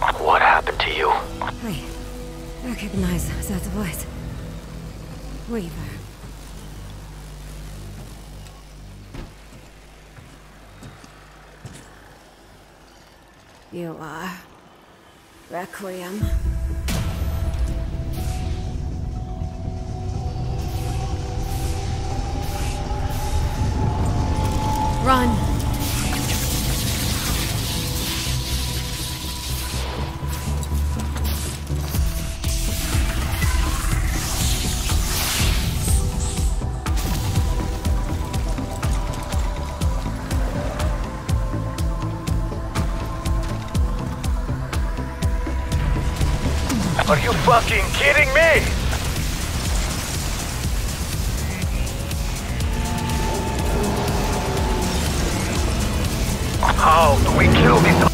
What happened to you? I recognize that voice. Weaver. You are Requiem. Run! Are you fucking kidding me? How do we kill this